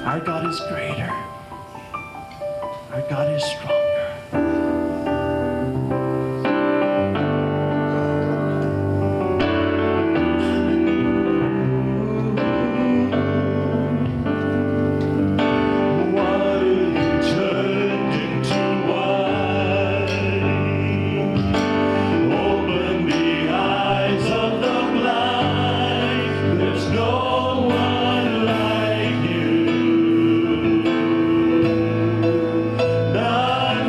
Our God is greater. Our God is stronger. None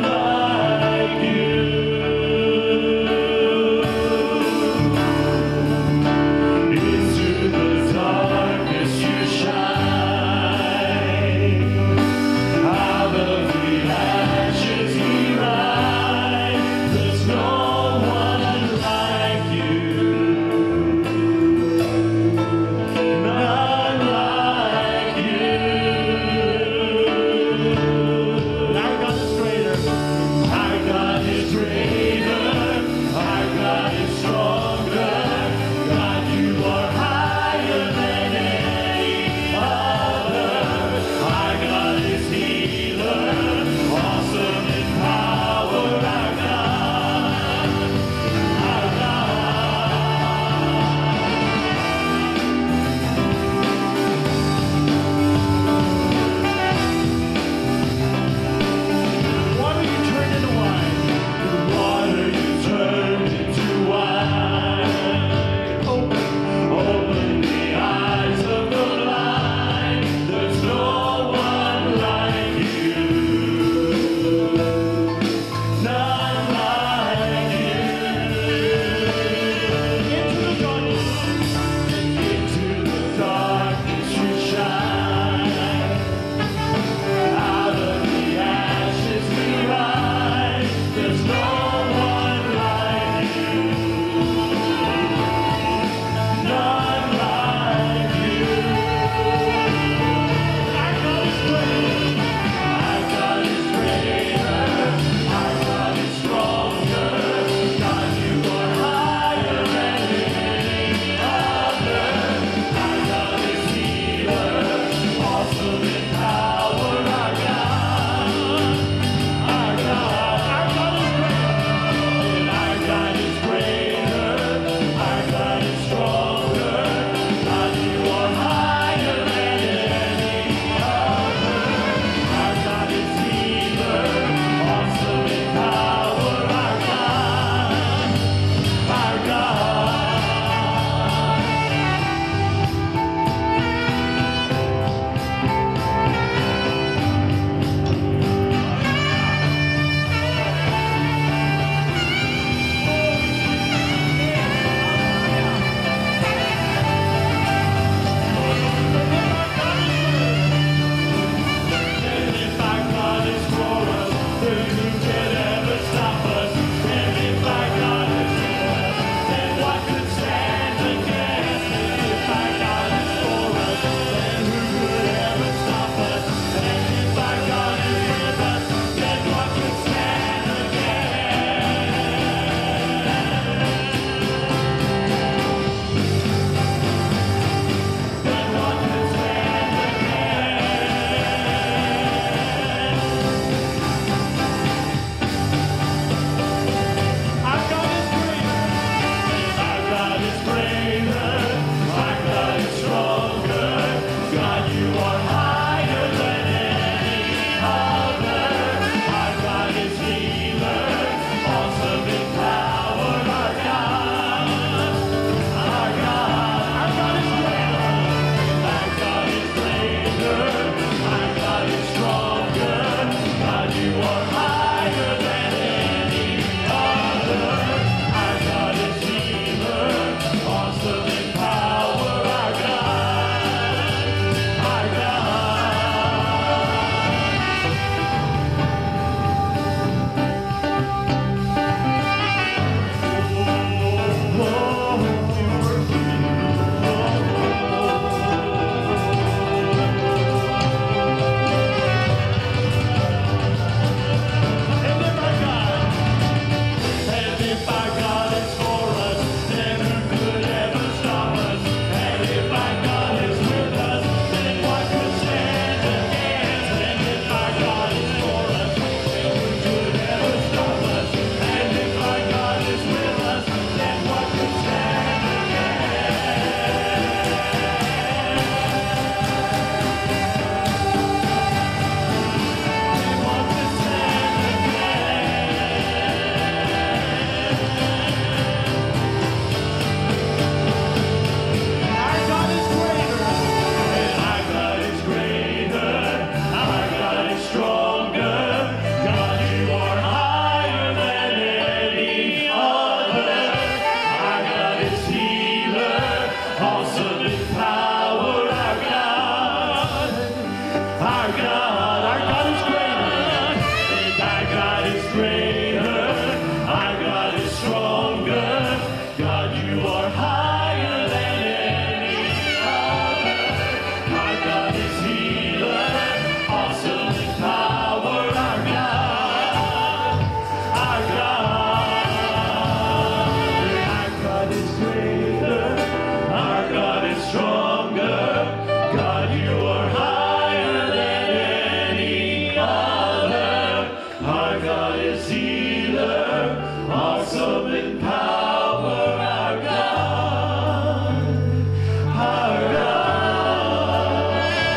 is greater. Our God is stronger. God, you are higher than any other. Our God is healer, awesome in power. Our God, our God.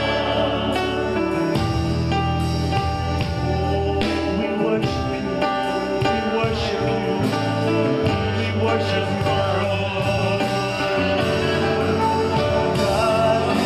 We worship you. We worship you. We worship you, God. God, we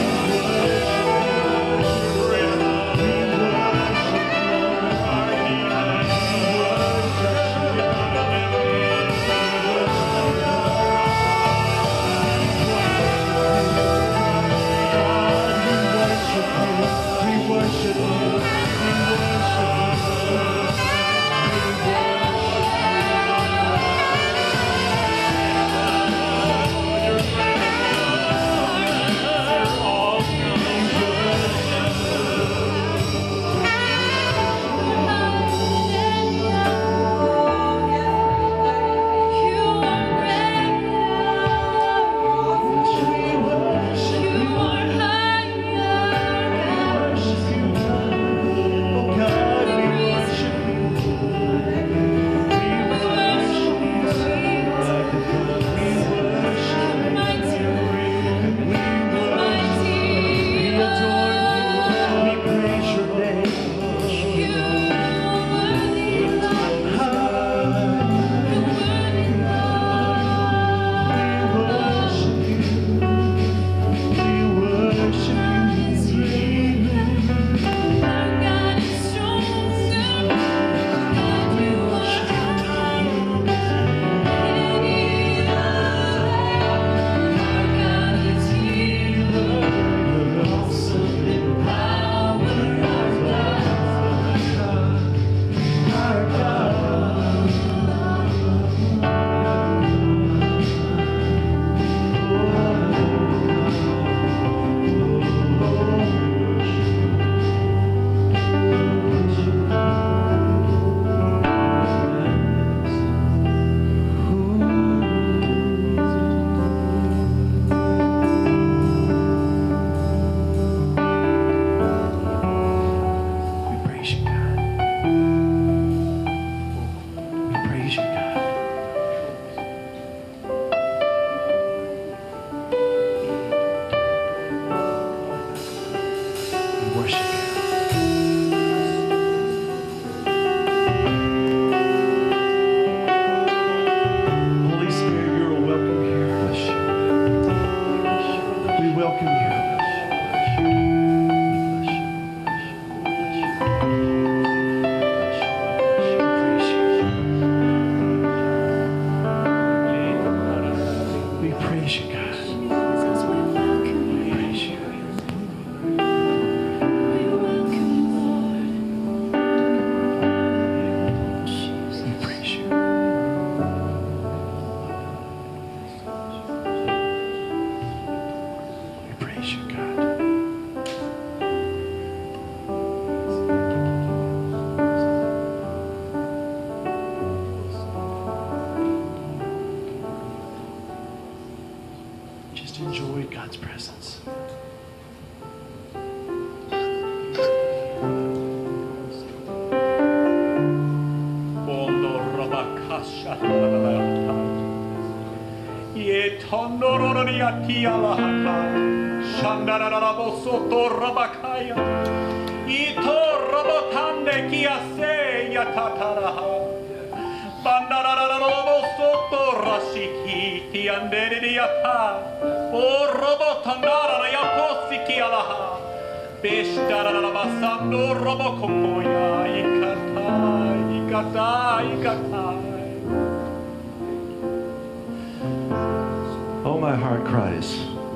Oh, my heart cries.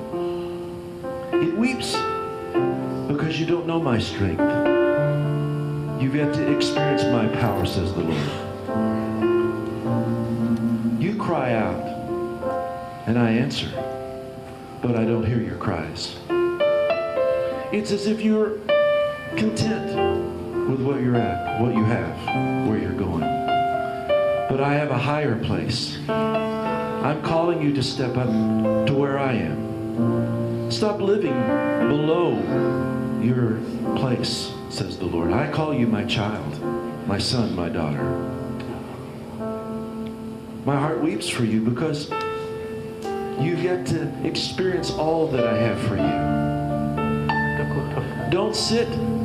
It weeps because you don't know my strength. You've yet to experience my power, says the Lord. You cry out, and I answer, but I don't hear your cries. It's as if you're content with what you're at, what you have, where you're going. But I have a higher place. I'm calling you to step up to where I am. Stop living below your place, says the Lord. I call you my child, my son, my daughter. My heart weeps for you because you've yet to experience all that I have for you. Don't sit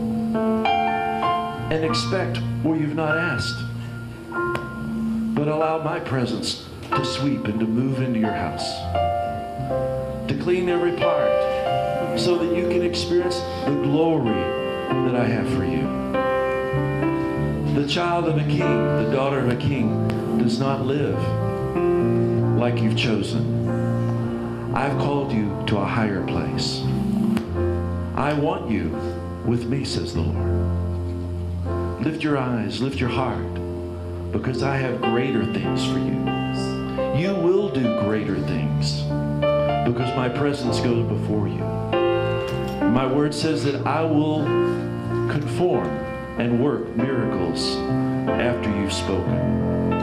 and expect where you've not asked, but allow my presence to sweep and to move into your house, to clean every part so that you can experience the glory that I have for you. The child of a king, the daughter of a king, does not live like you've chosen. I've called you to a higher place. I want you with me, says the Lord. Lift your eyes, lift your heart, because I have greater things for you. You will do greater things because my presence goes before you. My word says that I will conform and work miracles after you've spoken.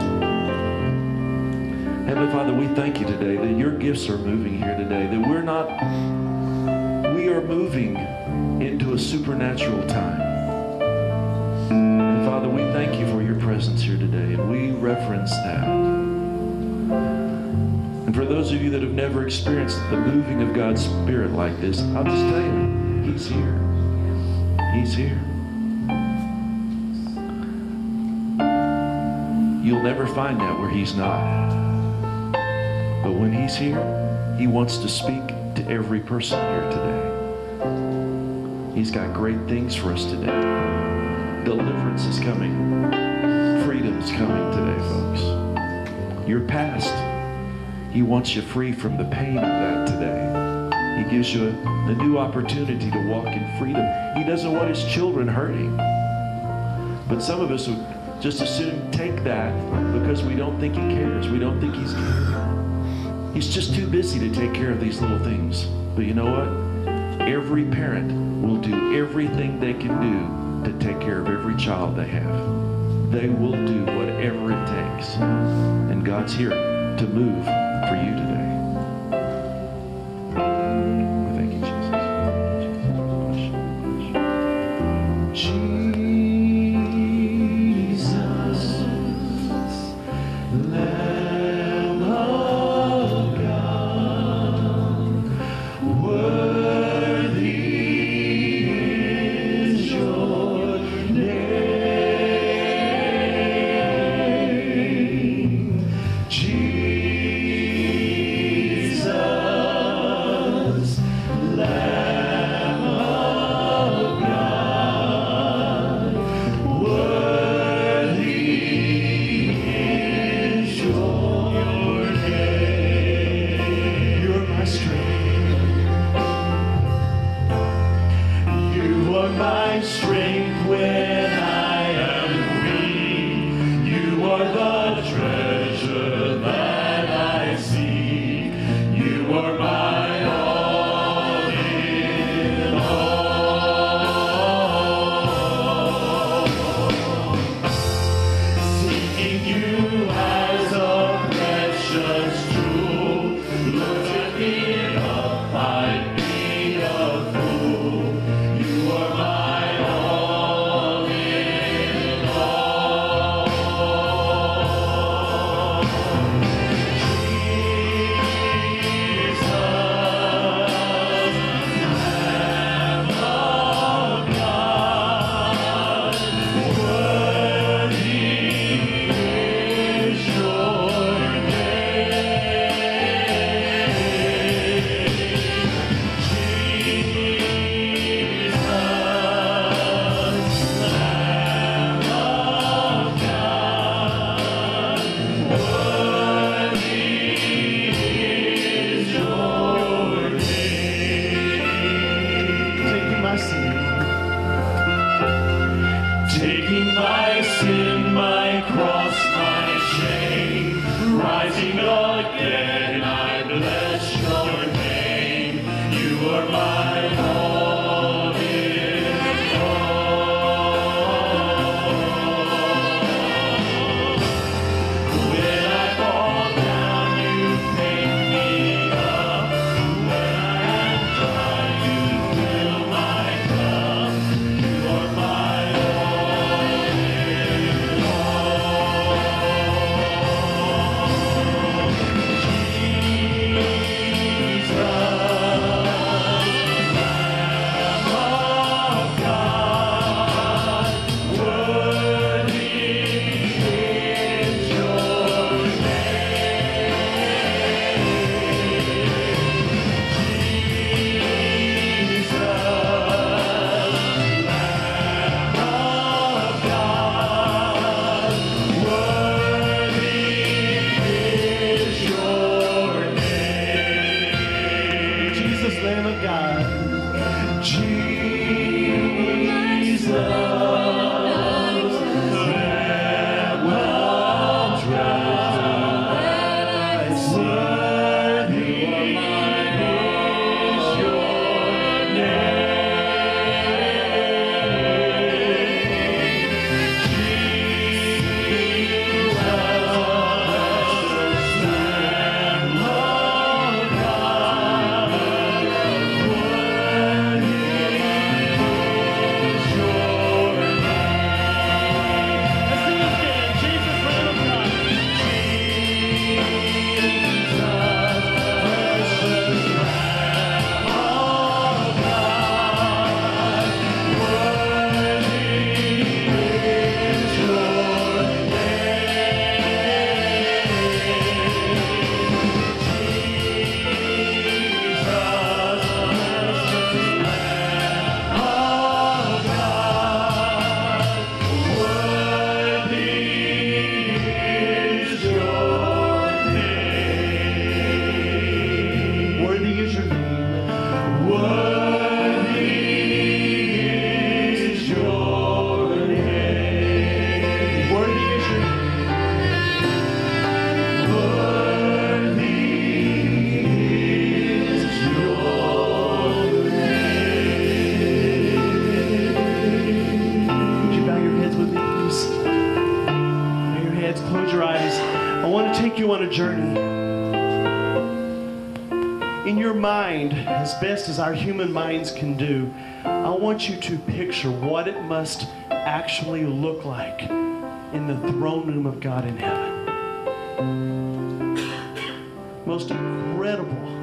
Heavenly Father, we thank you today that your gifts are moving here today, that we are moving into a supernatural time. And Father, we thank you for your presence here today, and we reverence that. And for those of you that have never experienced the moving of God's Spirit like this, I'll just tell you, he's here. He's here. You'll never find out where he's not. But when he's here, he wants to speak to every person here today. He's got great things for us today. Deliverance is coming. Freedom's coming today, folks. Your past, he wants you free from the pain of that today. He gives you a new opportunity to walk in freedom. He doesn't want his children hurting. But some of us would just as soon take that because we don't think he cares. We don't think he's caring. He's just too busy to take care of these little things. But you know what? Every parent will do everything they can do to take care of every child they have. They will do whatever it takes. And God's here to move for you today. Thank you, Jesus. Jesus, Lamb of God, worthy is your name. Jesus. close your eyes. I want to take you on a journey. In your mind, as best as our human minds can do, I want you to picture what it must actually look like in the throne room of God in heaven. Most incredible